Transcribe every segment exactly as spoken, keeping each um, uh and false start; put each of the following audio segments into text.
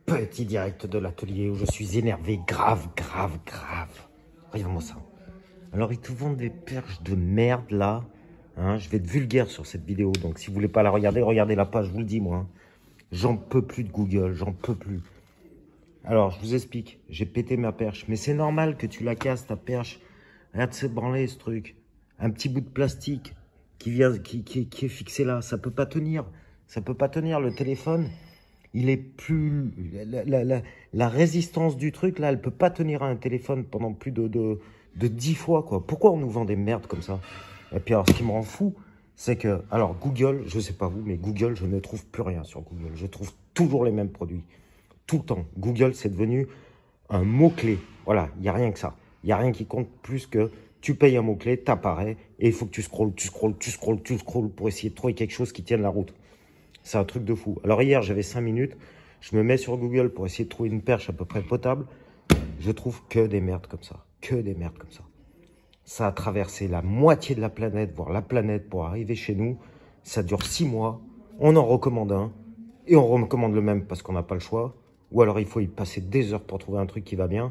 petit direct de l'atelier où je suis énervé, grave, grave, grave. Regarde-moi ça. Alors, ils te vendent des perches de merde, là. Hein, je vais être vulgaire sur cette vidéo, donc si vous voulez pas la regarder, regardez-la pas, je vous le dis, moi. Hein. J'en peux plus de Google, j'en peux plus. Alors, je vous explique, j'ai pété ma perche, mais c'est normal que tu la casses, ta perche. Regarde, c'est branlé, ce truc. Un petit bout de plastique qui, vient, qui, qui, qui est fixé là, ça peut pas tenir. Ça peut pas tenir, le téléphone, il est plus... La, la, la, la résistance du truc, là, elle peut pas tenir à un téléphone pendant plus de, de, de dix fois, quoi. Pourquoi on nous vend des merdes comme ça? Et puis alors, ce qui me rend fou, c'est que, alors Google, je sais pas vous, mais Google, je ne trouve plus rien sur Google. Je trouve toujours les mêmes produits. Tout le temps. Google, c'est devenu un mot-clé. Voilà, il n'y a rien que ça. Il n'y a rien qui compte plus que tu payes un mot-clé, t'apparais, et il faut que tu scrolles, tu scrolles, tu scrolles, tu scrolles pour essayer de trouver quelque chose qui tienne la route. C'est un truc de fou. Alors hier, j'avais cinq minutes, je me mets sur Google pour essayer de trouver une perche à peu près potable. Je trouve que des merdes comme ça. Que des merdes comme ça. Ça a traversé la moitié de la planète, voire la planète, pour arriver chez nous. Ça dure six mois. On en recommande un. Et on recommande le même parce qu'on n'a pas le choix. Ou alors il faut y passer des heures pour trouver un truc qui va bien.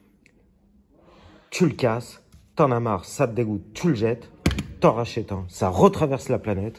Tu le casses. T'en as marre. Ça te dégoûte. Tu le jettes. T'en rachètes un. Ça retraverse la planète.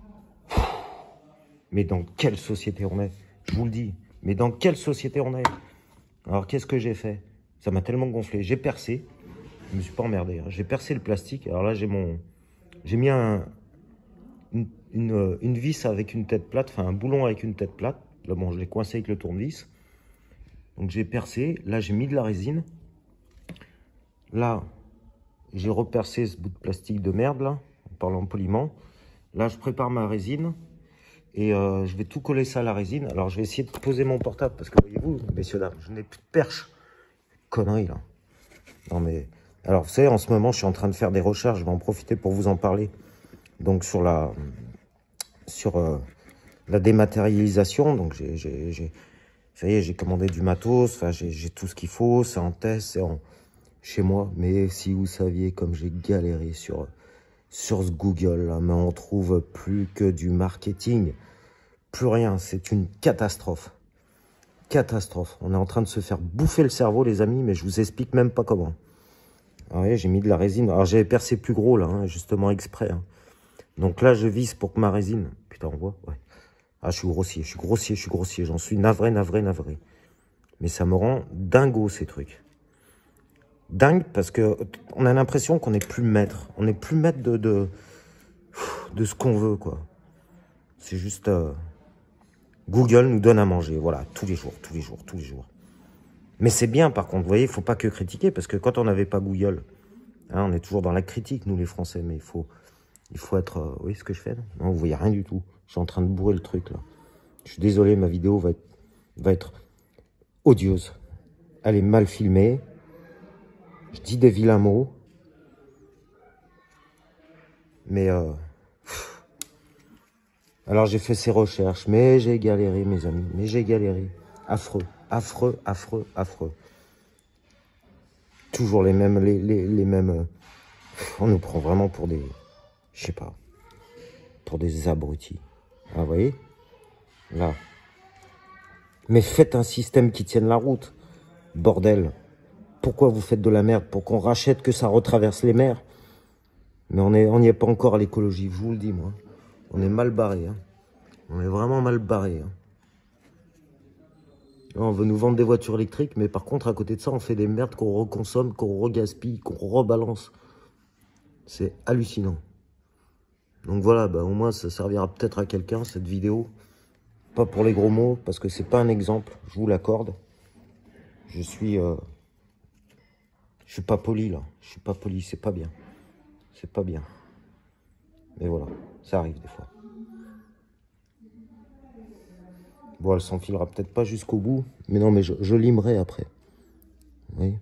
Mais dans quelle société on est? Je vous le dis. Mais dans quelle société on est? Alors qu'est-ce que j'ai fait? Ça m'a tellement gonflé. J'ai percé. Je me suis pas emmerdé. Hein. J'ai percé le plastique. Alors là, j'ai mon, j'ai mis un, une, une, une vis avec une tête plate, enfin un boulon avec une tête plate. Là, bon, je l'ai coincé avec le tournevis. Donc j'ai percé. Là, j'ai mis de la résine. Là, j'ai repercé ce bout de plastique de merde là, en parlant poliment. Là, je prépare ma résine et euh, je vais tout coller ça à la résine. Alors, je vais essayer de poser mon portable parce que voyez-vous, messieurs dames, je n'ai plus de perche. Connerie là. Non mais. Alors, vous savez, en ce moment, je suis en train de faire des recherches. Je vais en profiter pour vous en parler. Donc, sur la, sur, euh, la dématérialisation. Donc, j'ai, j'ai, j'ai, ça y est, j'ai commandé du matos. Enfin, j'ai, j'ai tout ce qu'il faut. C'est en test, c'est en, chez moi. Mais si vous saviez comme j'ai galéré sur, sur ce Google, là, mais on trouve plus que du marketing. Plus rien. C'est une catastrophe. Catastrophe. On est en train de se faire bouffer le cerveau, les amis, mais je vous explique même pas comment. Ah oui, j'ai mis de la résine. Alors, j'avais percé plus gros, là, hein, justement exprès. Hein. Donc là, je visse pour que ma résine... Putain, on voit? Ouais. Ah, je suis grossier, je suis grossier, je suis grossier. J'en suis navré, navré, navré. Mais ça me rend dingo, ces trucs. Dingue, parce que on a l'impression qu'on n'est plus maître. On n'est plus maître de, de, de ce qu'on veut, quoi. C'est juste... Euh, Google nous donne à manger, voilà, tous les jours, tous les jours, tous les jours. Mais c'est bien, par contre, vous voyez, il ne faut pas que critiquer, parce que quand on n'avait pas Google, hein, on est toujours dans la critique, nous les Français, mais il faut, il faut être... Euh, vous voyez ce que je fais là? Non, vous voyez rien du tout. Je suis en train de bourrer le truc, là. Je suis désolé, ma vidéo va être, va être odieuse. Elle est mal filmée. Je dis des vilains mots. Mais... Euh, alors, j'ai fait ces recherches, mais j'ai galéré, mes amis, mais j'ai galéré. Affreux, affreux, affreux, affreux. Toujours les mêmes, les, les, les mêmes... Euh, on nous prend vraiment pour des... Je sais pas. Pour des abrutis. Ah, vous voyez? Là. Mais faites un système qui tienne la route. Bordel. Pourquoi vous faites de la merde? Pour qu'on rachète que ça retraverse les mers? Mais on est, on n'y est pas encore à l'écologie, je vous le dis, moi. On est mal barré. Hein. On est vraiment mal barré. Hein. On veut nous vendre des voitures électriques, mais par contre, à côté de ça, on fait des merdes qu'on reconsomme, qu'on regaspille, qu'on rebalance. C'est hallucinant. Donc voilà, bah, au moins, ça servira peut-être à quelqu'un, cette vidéo. Pas pour les gros mots, parce que c'est pas un exemple, je vous l'accorde. Je suis... Euh, je suis pas poli, là. Je suis pas poli, c'est pas bien. C'est pas bien. Mais voilà, ça arrive des fois. Bon, elle s'enfilera peut-être pas jusqu'au bout. Mais non, mais je, je limerai après. Vous voyez?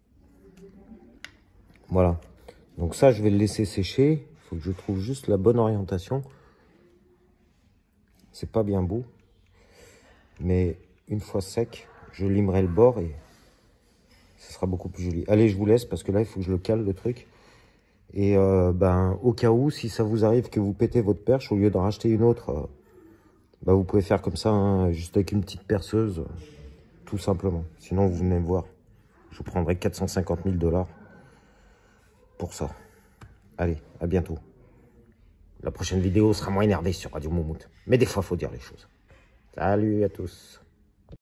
Voilà. Donc ça, je vais le laisser sécher. Il faut que je trouve juste la bonne orientation. C'est pas bien beau. Mais une fois sec, je limerai le bord et ça sera beaucoup plus joli. Allez, je vous laisse parce que là, il faut que je le cale, le truc. Et euh, ben, au cas où, si ça vous arrive que vous pétez votre perche, au lieu d'en racheter une autre... Euh, bah, vous pouvez faire comme ça, hein, juste avec une petite perceuse. Tout simplement. Sinon, vous venez me voir. Je vous prendrai quatre cent cinquante mille dollars pour ça. Allez, à bientôt. La prochaine vidéo sera moins énervée sur Radio Moumout. Mais des fois, il faut dire les choses. Salut à tous.